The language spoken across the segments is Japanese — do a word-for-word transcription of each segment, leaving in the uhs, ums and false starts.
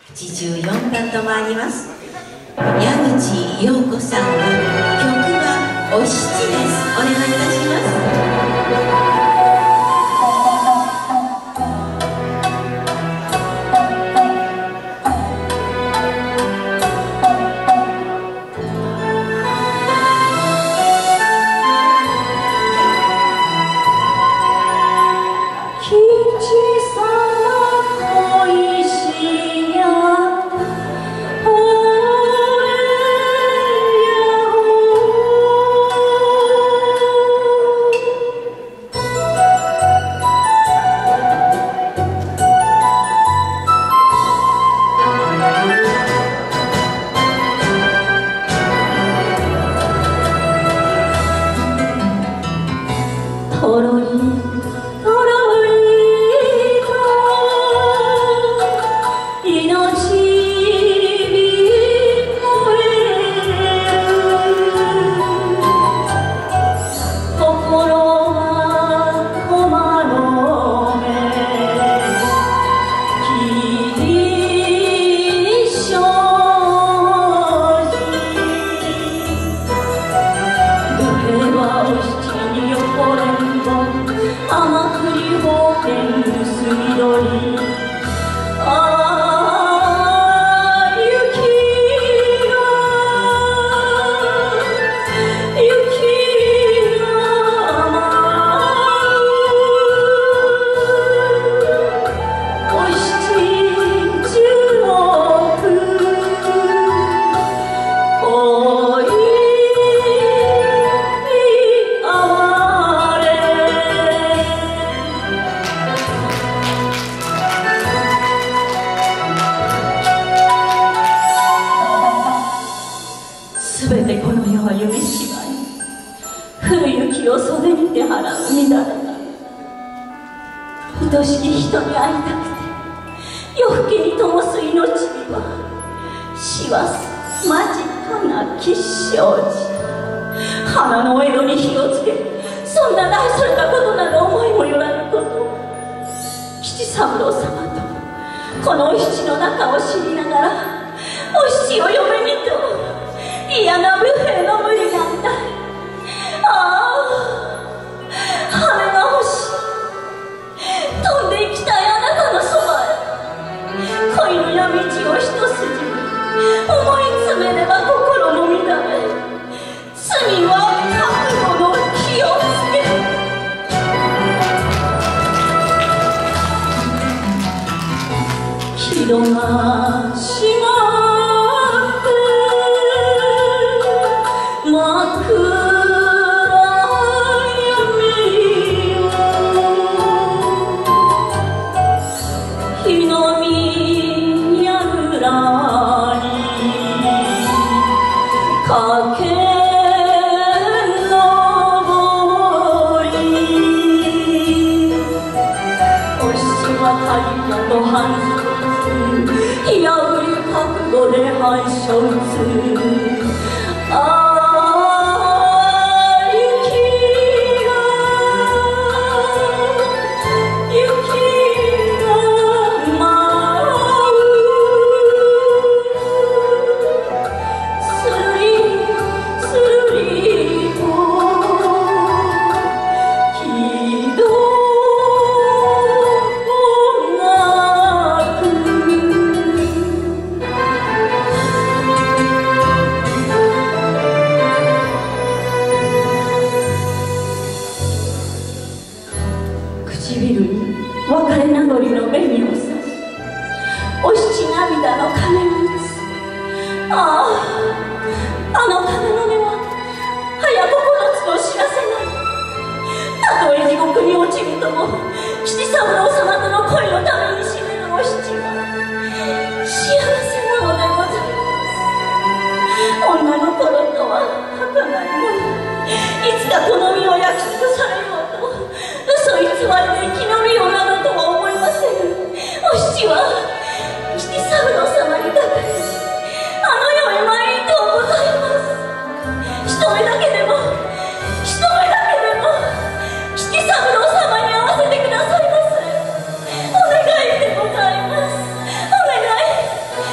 はちじゅうよんだんと参ります。矢口陽子さんの曲はお七です。お願いいたします。とろりとろりと命火燃え心は駒の目霧生じ武平はお七に横れ天降り宝剣盗み取りああ雪が雪が舞うお七十六恋すべてこの世は夢芝居降る雪を袖にて払う乱れ愛しき人に会いたくて夜更けに灯す命には死は間近な吉祥寺花の江戸に火をつけそんな大それたことなど思いもよらぬこと吉三郎様とこのお七の中を知りながらお七を嫁にと嫌な武兵の無理なんだ。ああ羽が欲しい飛んで行きたいあなたのそばへ恋の闇路を一筋に思い詰めれば心の乱れ罪は覚悟の気をつけ広がしまで反射打つああ雪が雪が舞うするりするりと気取唇に別れ名残の紅をさしお七涙の鐘を打つあああの鐘の音は早心つの知らせないたとえ地獄に落ちるとも吉三郎様との恋のために死ねるお七は幸せなのでございます女の頃とは儚いものいつかこの身を焼き尽くされようと嘘偽りで生き延びようなどとは思いませんお七は吉三郎様に抱かれあの世へ参りとうございます一目だけでも一目だけでも吉三郎様に会わせてくださいませお願いでございますお願い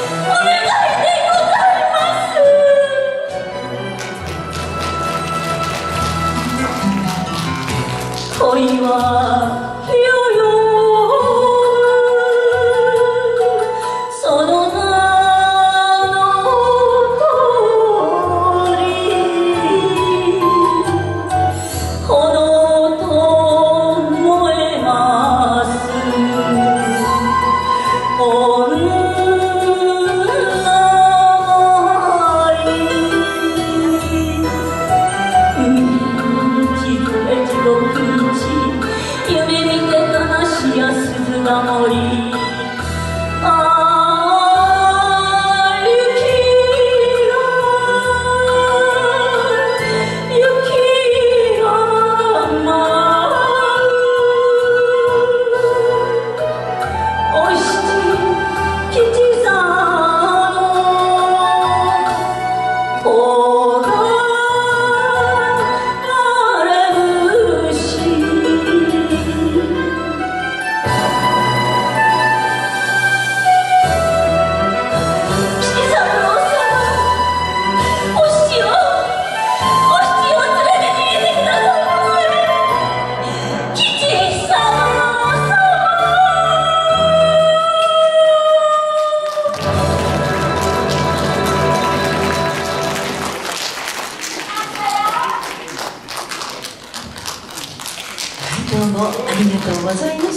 とうございます。